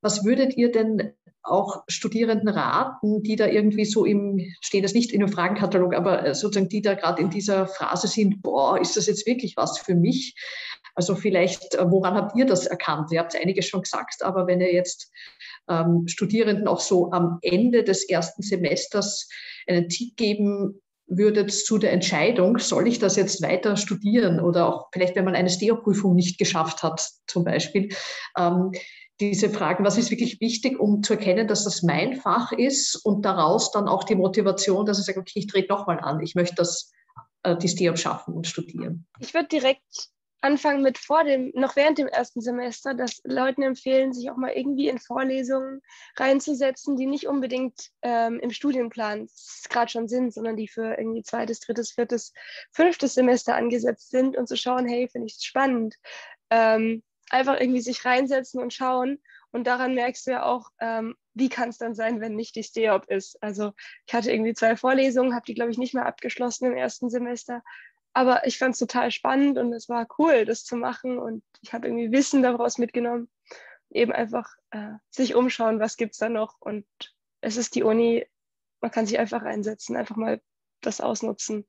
Was würdet ihr denn auch Studierenden raten, die da irgendwie so steht das nicht in einem Fragenkatalog, aber sozusagen die da gerade in dieser Phase sind, boah, ist das jetzt wirklich was für mich? Also vielleicht, woran habt ihr das erkannt? Ihr habt einiges schon gesagt, aber wenn ihr jetzt Studierenden auch so am Ende des ersten Semesters einen Tipp geben würdet zu der Entscheidung, soll ich das jetzt weiter studieren oder auch vielleicht, wenn man eine STEO-Prüfung nicht geschafft hat, zum Beispiel, diese Fragen, was ist wirklich wichtig, um zu erkennen, dass das mein Fach ist und daraus dann auch die Motivation, dass ich sage, okay, ich trete nochmal an, ich möchte die STEOP schaffen und studieren. Ich würde direkt anfangen mit noch während dem ersten Semester, dass Leuten empfehlen, sich auch mal irgendwie in Vorlesungen reinzusetzen, die nicht unbedingt im Studienplan gerade schon sind, sondern die für irgendwie zweites, drittes, viertes, fünftes Semester angesetzt sind und zu schauen, hey, finde ich es spannend. Einfach irgendwie sich reinsetzen und schauen. Und daran merkst du ja auch, wie kann es dann sein, wenn nicht die STEOP ist. Also ich hatte irgendwie 2 Vorlesungen, habe die, glaube ich, nicht mehr abgeschlossen im ersten Semester. Aber ich fand es total spannend und es war cool, das zu machen. Und ich habe irgendwie Wissen daraus mitgenommen. Eben einfach sich umschauen, was gibt es da noch. Und es ist die Uni, man kann sich einfach reinsetzen, einfach mal das ausnutzen.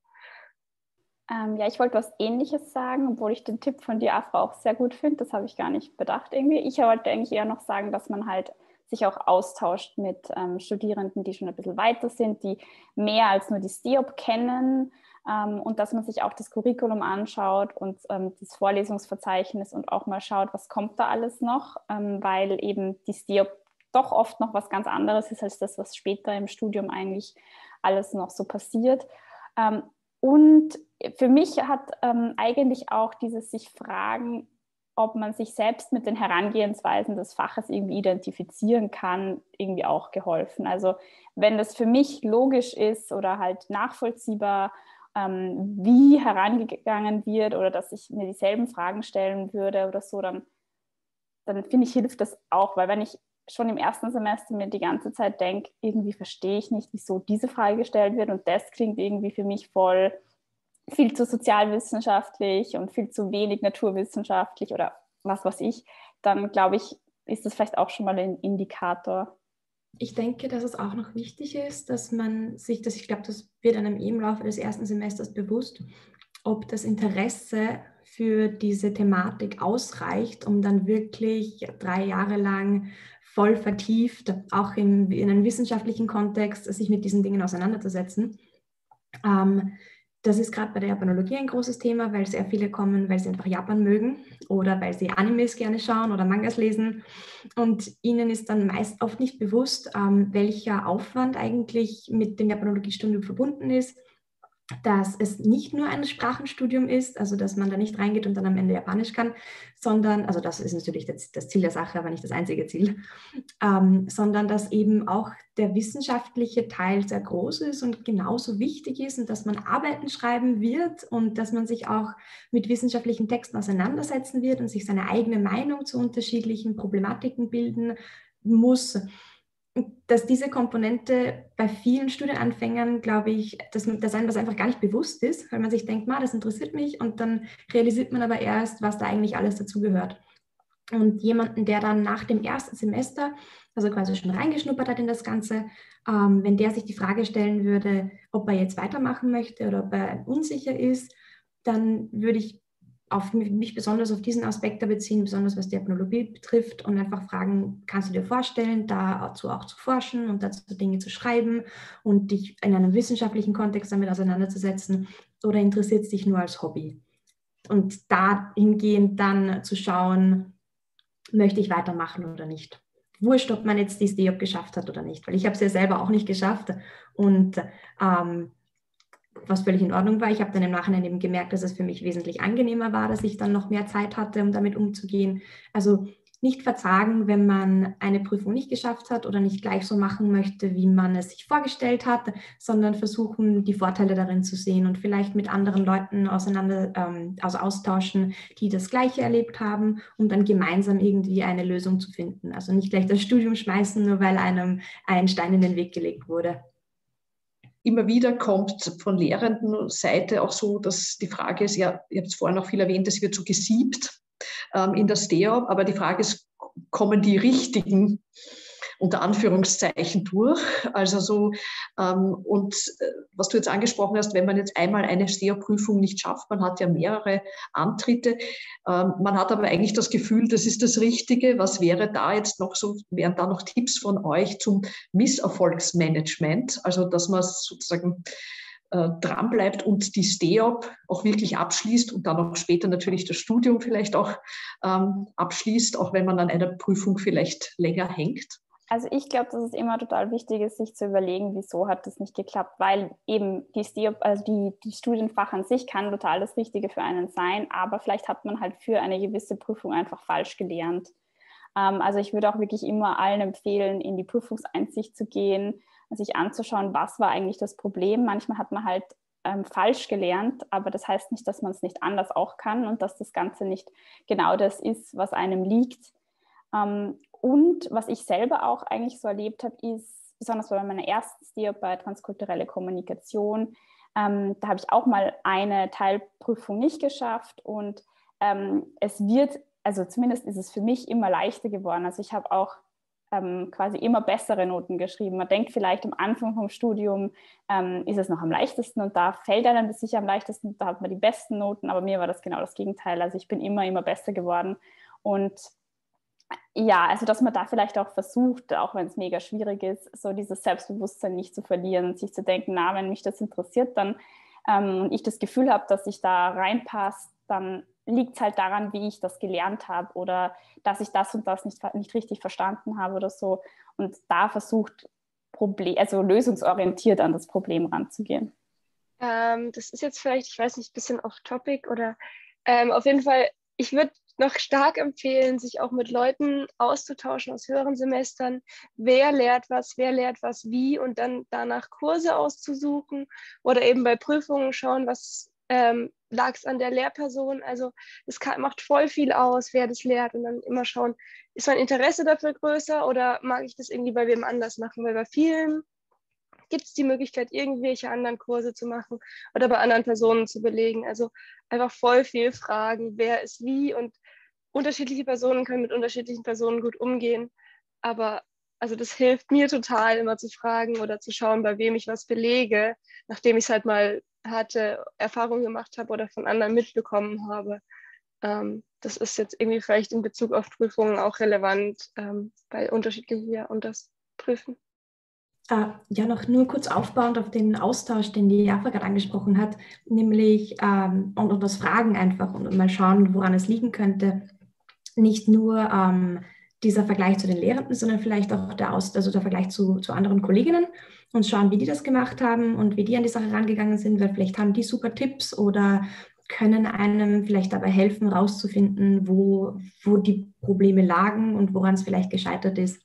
Ja, ich wollte was Ähnliches sagen, obwohl ich den Tipp von dir, Afra, auch sehr gut finde. Das habe ich gar nicht bedacht irgendwie. Ich wollte eigentlich eher noch sagen, dass man halt sich auch austauscht mit Studierenden, die schon ein bisschen weiter sind, die mehr als nur die STEOP kennen, und dass man sich auch das Curriculum anschaut und das Vorlesungsverzeichnis und auch mal schaut, was kommt da alles noch, weil eben die STEOP doch oft noch was ganz anderes ist als das, was später im Studium eigentlich alles noch so passiert. Und für mich hat eigentlich auch dieses sich fragen, ob man sich selbst mit den Herangehensweisen des Faches irgendwie identifizieren kann, irgendwie auch geholfen. Also wenn das für mich logisch ist oder halt nachvollziehbar, wie herangegangen wird oder dass ich mir dieselben Fragen stellen würde oder so, dann finde ich, hilft das auch, weil wenn ich schon im ersten Semester mir die ganze Zeit denke, irgendwie verstehe ich nicht, wieso diese Frage gestellt wird und das klingt irgendwie für mich viel zu sozialwissenschaftlich und viel zu wenig naturwissenschaftlich oder was weiß ich, dann glaube ich, ist das vielleicht auch schon mal ein Indikator. Ich denke, dass es auch noch wichtig ist, dass man sich, ich glaube, das wird einem im Laufe des ersten Semesters bewusst, ob das Interesse für diese Thematik ausreicht, um dann wirklich 3 Jahre lang voll vertieft, auch in einem wissenschaftlichen Kontext, sich mit diesen Dingen auseinanderzusetzen. Das ist gerade bei der Japanologie ein großes Thema, weil sehr viele kommen, weil sie einfach Japan mögen oder weil sie Animes gerne schauen oder Mangas lesen. Und ihnen ist dann meist oft nicht bewusst, welcher Aufwand eigentlich mit dem Japanologiestudium verbunden ist, dass es nicht nur ein Sprachenstudium ist, also dass man da nicht reingeht und dann am Ende Japanisch kann, sondern, also das ist natürlich das Ziel der Sache, aber nicht das einzige Ziel, sondern dass eben auch der wissenschaftliche Teil sehr groß ist und genauso wichtig ist und dass man Arbeiten schreiben wird und dass man sich auch mit wissenschaftlichen Texten auseinandersetzen wird und sich seine eigene Meinung zu unterschiedlichen Problematiken bilden muss. Dass diese Komponente bei vielen Studienanfängern, glaube ich, dass einem das einfach gar nicht bewusst ist, weil man sich denkt, das interessiert mich und dann realisiert man aber erst, was da eigentlich alles dazugehört. Und jemanden, der dann nach dem ersten Semester, also quasi schon reingeschnuppert hat in das Ganze, wenn der sich die Frage stellen würde, ob er jetzt weitermachen möchte oder ob er unsicher ist, dann würde ich mich besonders auf diesen Aspekt da beziehen, besonders was die Ethnologie betrifft und einfach fragen, kannst du dir vorstellen, dazu auch zu forschen und dazu Dinge zu schreiben und dich in einem wissenschaftlichen Kontext damit auseinanderzusetzen oder interessiert es dich nur als Hobby? Und dahingehend dann zu schauen, möchte ich weitermachen oder nicht? Wurscht, ob man jetzt die STEOP geschafft hat oder nicht, weil ich habe es ja selber auch nicht geschafft und was völlig in Ordnung war. Ich habe dann im Nachhinein eben gemerkt, dass es für mich wesentlich angenehmer war, dass ich dann noch mehr Zeit hatte, um damit umzugehen. Also nicht verzagen, wenn man eine Prüfung nicht geschafft hat oder nicht gleich so machen möchte, wie man es sich vorgestellt hat, sondern versuchen, die Vorteile darin zu sehen und vielleicht mit anderen Leuten austauschen, die das Gleiche erlebt haben, um dann gemeinsam irgendwie eine Lösung zu finden. Also nicht gleich das Studium schmeißen, nur weil einem ein Stein in den Weg gelegt wurde. Immer wieder kommt von Lehrendenseite auch so, dass die Frage ist, ja, ihr habt es vorhin auch viel erwähnt, es wird so gesiebt in der STEOP, aber die Frage ist, kommen die richtigen unter Anführungszeichen durch. Also so, was du jetzt angesprochen hast, wenn man jetzt einmal eine SEO-Prüfung nicht schafft, man hat ja mehrere Antritte, man hat aber eigentlich das Gefühl, das ist das Richtige. Was wäre da jetzt noch so, wären da noch Tipps von euch zum Misserfolgsmanagement? Also dass man sozusagen dran bleibt und die STEOP auch wirklich abschließt und dann auch später natürlich das Studium vielleicht auch abschließt, auch wenn man an einer Prüfung vielleicht länger hängt? Also ich glaube, dass es immer total wichtig ist, sich zu überlegen, wieso hat das nicht geklappt, weil eben die STEOP, also die Studienfach an sich kann total das Richtige für einen sein, aber vielleicht hat man halt für eine gewisse Prüfung einfach falsch gelernt. Also ich würde auch wirklich immer allen empfehlen, in die Prüfungseinsicht zu gehen, sich anzuschauen, was war eigentlich das Problem. Manchmal hat man halt falsch gelernt, aber das heißt nicht, dass man es nicht anders auch kann und dass das Ganze nicht genau das ist, was einem liegt. Und was ich selber auch eigentlich so erlebt habe, ist, besonders bei meiner ersten STEOP bei transkulturelle Kommunikation, da habe ich auch mal eine Teilprüfung nicht geschafft und es wird, also zumindest ist es für mich immer leichter geworden. Also ich habe auch quasi immer bessere Noten geschrieben. Man denkt vielleicht am Anfang vom Studium ist es noch am leichtesten und da fällt einem das sicher am leichtesten, da hat man die besten Noten, aber mir war das genau das Gegenteil. Also ich bin immer besser geworden und ja, also dass man da vielleicht auch versucht, auch wenn es mega schwierig ist, so dieses Selbstbewusstsein nicht zu verlieren und sich zu denken, na, wenn mich das interessiert, dann und ich das Gefühl habe, dass ich da reinpasse, dann liegt es halt daran, wie ich das gelernt habe oder dass ich das und das nicht richtig verstanden habe oder so. Und da versucht, also lösungsorientiert an das Problem ranzugehen. Das ist jetzt vielleicht, ich weiß nicht, ein bisschen off-topic oder auf jeden Fall, ich würde noch stark empfehlen, sich auch mit Leuten auszutauschen aus höheren Semestern. Wer lehrt was wie und dann danach Kurse auszusuchen oder eben bei Prüfungen schauen, was lag es an der Lehrperson. Also es macht voll viel aus, wer das lehrt und dann immer schauen, ist mein Interesse dafür größer oder mag ich das irgendwie bei wem anders machen, weil bei vielen gibt es die Möglichkeit, irgendwelche anderen Kurse zu machen oder bei anderen Personen zu belegen. Also einfach voll viel fragen, wer ist wie und unterschiedliche Personen können mit unterschiedlichen Personen gut umgehen. Aber also das hilft mir total, immer zu fragen oder zu schauen, bei wem ich was belege, nachdem ich es halt mal hatte, Erfahrungen gemacht habe oder von anderen mitbekommen habe. Das ist jetzt irgendwie vielleicht in Bezug auf Prüfungen auch relevant, bei unterschiedlichen hier und das Prüfen. Ja, noch nur kurz aufbauend auf den Austausch, den die Jaffa gerade angesprochen hat, nämlich und das Fragen einfach und mal schauen, woran es liegen könnte. Nicht nur dieser Vergleich zu den Lehrenden, sondern vielleicht auch der Vergleich zu anderen Kolleginnen und schauen, wie die das gemacht haben und wie die an die Sache rangegangen sind, weil vielleicht haben die super Tipps oder können einem vielleicht dabei helfen, rauszufinden, wo die Probleme lagen und woran es vielleicht gescheitert ist.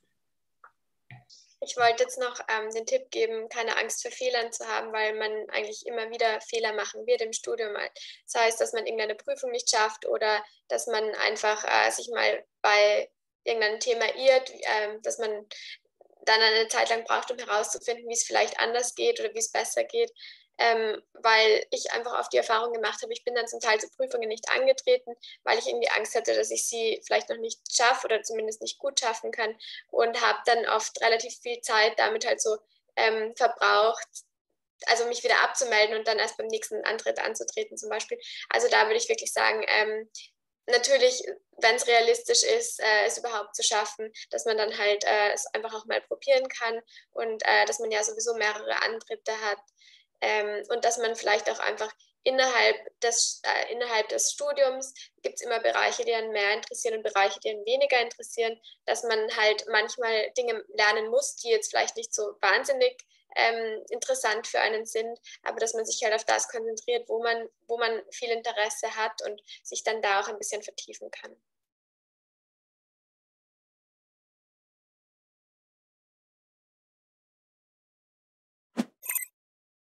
Ich wollte jetzt noch den Tipp geben, keine Angst vor Fehlern zu haben, weil man eigentlich immer wieder Fehler machen wird im Studium. Das heißt, dass man irgendeine Prüfung nicht schafft oder dass man einfach sich mal bei irgendeinem Thema irrt, dass man dann eine Zeit lang braucht, um herauszufinden, wie es vielleicht anders geht oder wie es besser geht. Weil ich einfach oft die Erfahrung gemacht habe, ich bin dann zum Teil zu Prüfungen nicht angetreten, weil ich irgendwie Angst hatte, dass ich sie vielleicht noch nicht schaffe oder zumindest nicht gut schaffen kann und habe dann oft relativ viel Zeit damit halt so verbraucht, also mich wieder abzumelden und dann erst beim nächsten Antritt anzutreten zum Beispiel. Also da würde ich wirklich sagen, natürlich, wenn es realistisch ist, es überhaupt zu schaffen, dass man dann halt es einfach auch mal probieren kann und dass man ja sowieso mehrere Antritte hat. Und dass man vielleicht auch einfach innerhalb des Studiums gibt es immer Bereiche, die einen mehr interessieren und Bereiche, die einen weniger interessieren, dass man halt manchmal Dinge lernen muss, die jetzt vielleicht nicht so wahnsinnig interessant für einen sind, aber dass man sich halt auf das konzentriert, wo man viel Interesse hat und sich dann da auch ein bisschen vertiefen kann.